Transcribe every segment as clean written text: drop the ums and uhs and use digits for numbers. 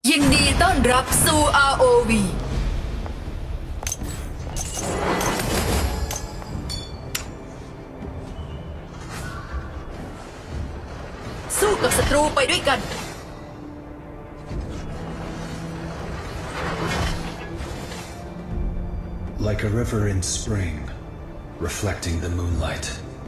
ยินดีต้อนรับสู่ ROV สู้กับศัตรูไปด้วยกัน Like a river in spring, reflecting the moonlight.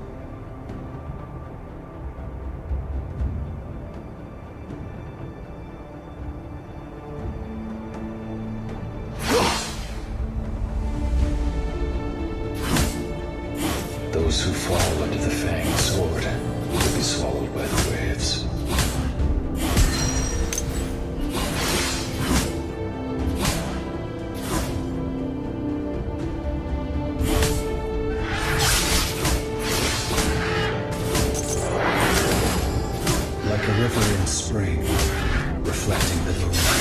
Those who fall under the fanged sword will be swallowed by the waves. Like a river in spring, reflecting the moonlight.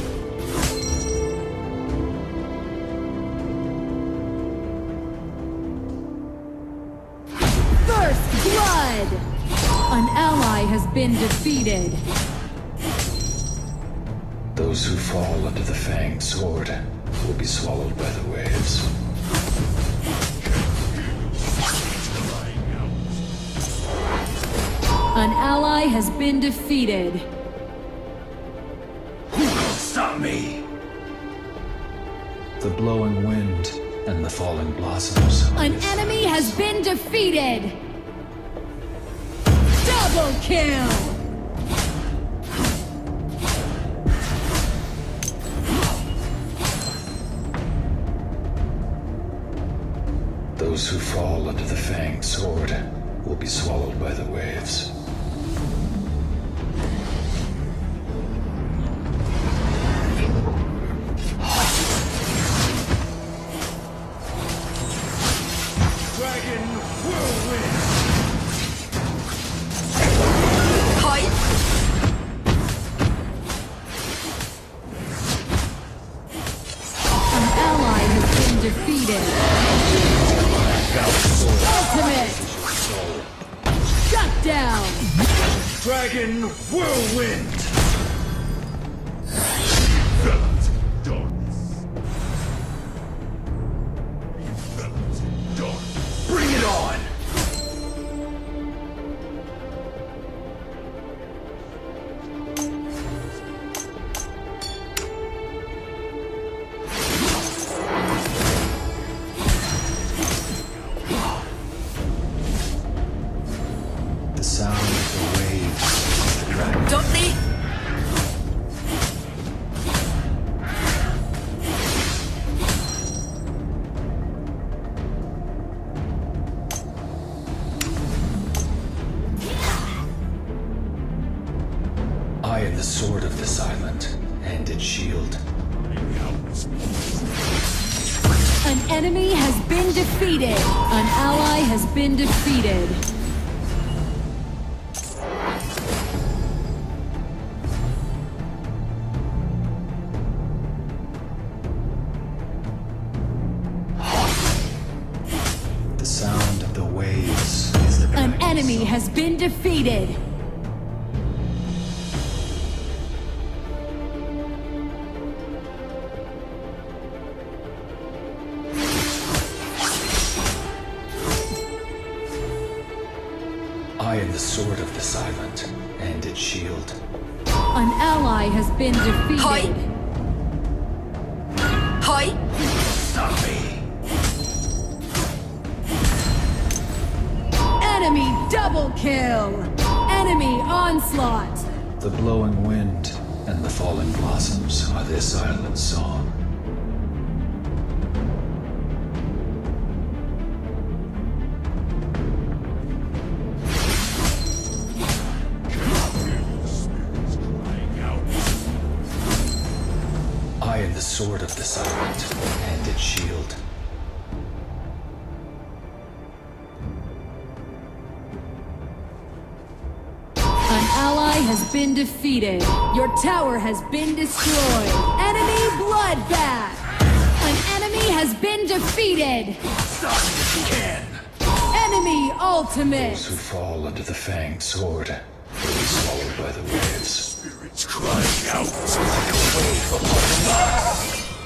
Blood! An ally has been defeated. Those who fall under the fanged sword will be swallowed by the waves. An ally has been defeated. Who will stop me? The blowing wind and the falling blossoms. An enemy has been defeated. Double kill! Those who fall under the fanged sword will be swallowed by the waves. Dragon whirlwind! ถอย An ally has been defeated. Ultimate! Shut down! Dragon whirlwind! Enveloped darkness. Enveloped darkness. Bring it on! The sound of the waves of the dragon. โจมตี I am the sword of the silent, and its shield. An enemy has been defeated. An ally has been defeated. The sound of the waves is the An dragon's enemy song. has been defeated. I am the sword of the silent, and its shield. An ally has been Hi. defeated. ถอย Stop me! Enemy double kill! Enemy onslaught! The blowing wind and the falling blossoms are their silent song. I am the sword of the silent, and its shield. An ally has been defeated. Your tower has been destroyed. Enemy bloodbath! An enemy has been defeated. Stop it if you can! Enemy ultimate! Those who fall under the fanged sword will be swallowed by the waves. Spirits crying out like a wave upon the land.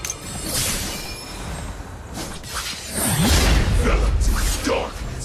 Enveloped in darkness.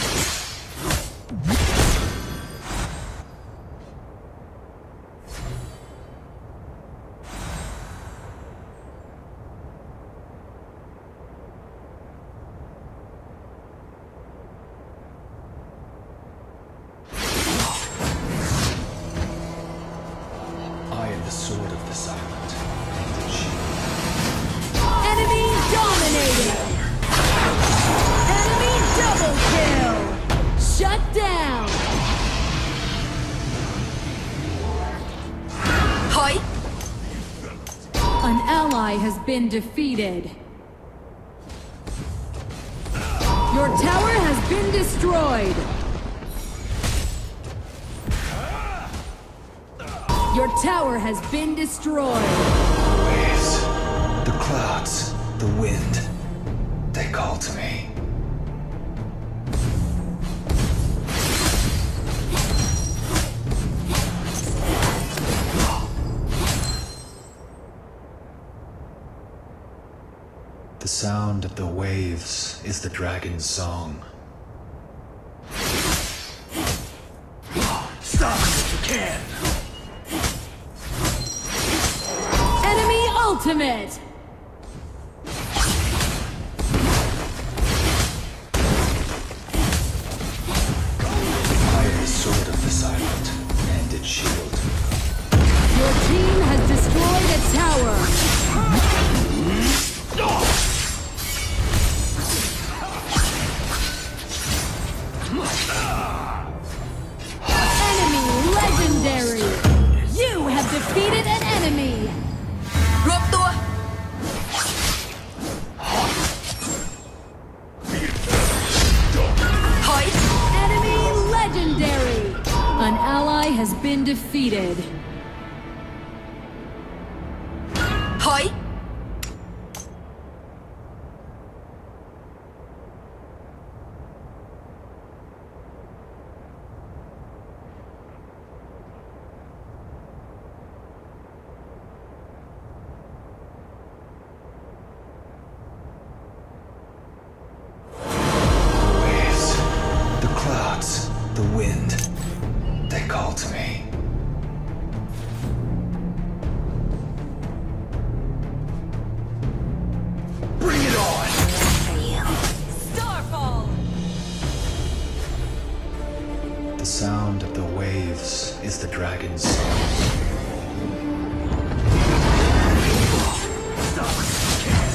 I am the sword of the silent, and the shield. Enemy dominated! Enemy double kill! Shut down! ถอย An ally has been defeated. Your tower has been destroyed. Your tower has been destroyed. Waves, the clouds, the wind, they call to me. The sound of the waves is the dragon's song. Stop it if you can. Enemy ultimate! I am the sword of the silent, and its shield. Your team has destroyed a tower. Enemy legendary! You have defeated an enemy! รวมตัว ถอย Enemy legendary! An ally has been defeated. ถอย Waves, the clouds, the wind, they call to me. Bring it on. Starfall The sound of the waves is the dragon's song. Stop it if you can.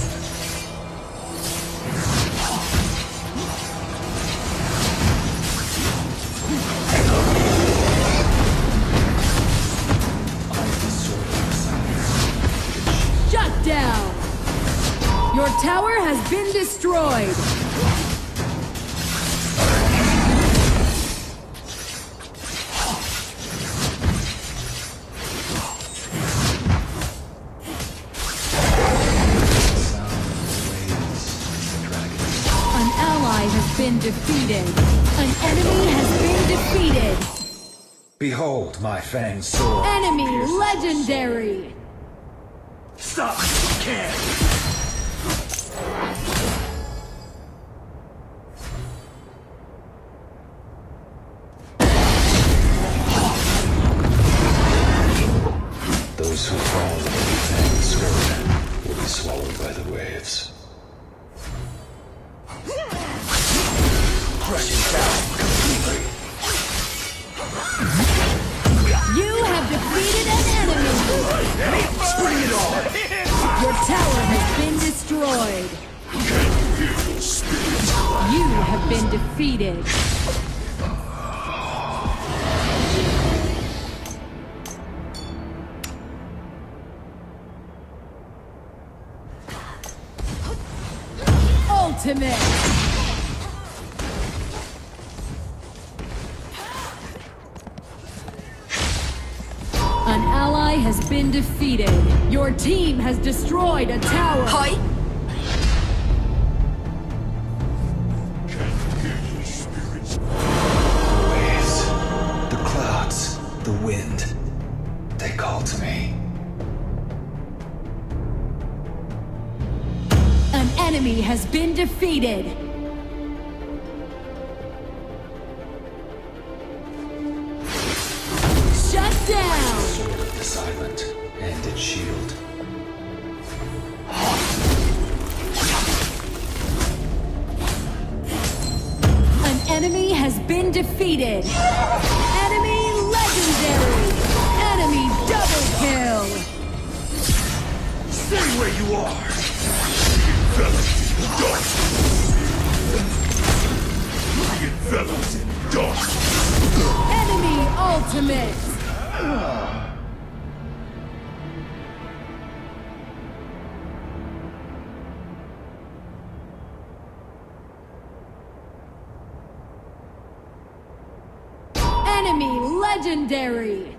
I am the sword of the silent. Shut down! Your tower has been destroyed. The sound of the waves is the dragon's song. An ally has been defeated. An enemy has been defeated. Behold my fanged sword. Enemy pierces the legendary. Stop it if you can. Those who fall under the fanged sword will be swallowed by the waves. Crushing down completely. You have defeated an enemy. Bring it on. Your tower has been destroyed. You have been defeated. Ultimate. An ally has been defeated. Your team has destroyed a tower. ถอย Waves, the clouds, the wind, they enemy has been defeated. Shut down. Sword of the Silent and its shield. An enemy has been defeated. Enemy legendary. Enemy double kill. Stay where you are! Enveloped in dark! Enemy ultimate. Enemy legendary.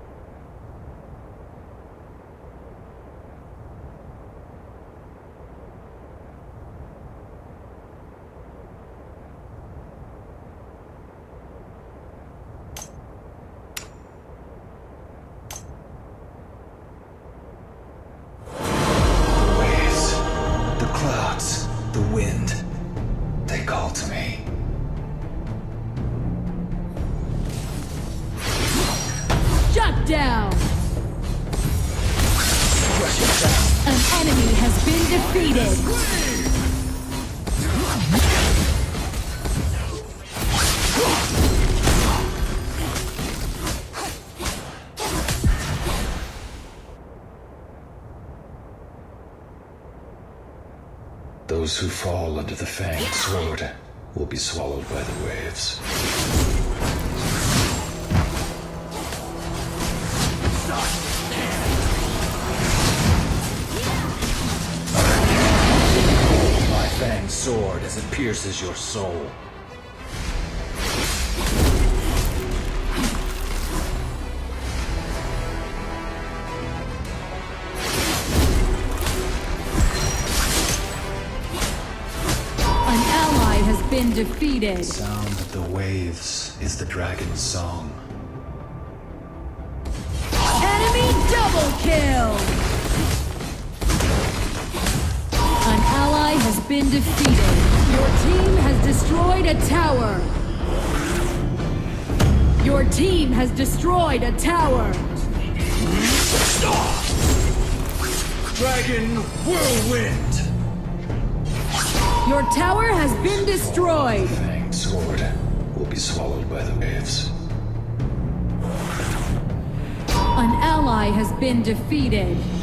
The waves, the clouds, the wind, they call to me. Shut down. An enemy has been defeated. Those who fall under the fanged sword will be swallowed by the waves. My fanged sword as it pierces your soul. An ally has been defeated. The sound of the waves is the dragon's song. Enemy double kill. An ally has been defeated. Your team has destroyed a tower. Your team has destroyed a tower. Dragon Whirlwind! Your tower has been destroyed. The fanged sword will be swallowed by the waves. An ally has been defeated.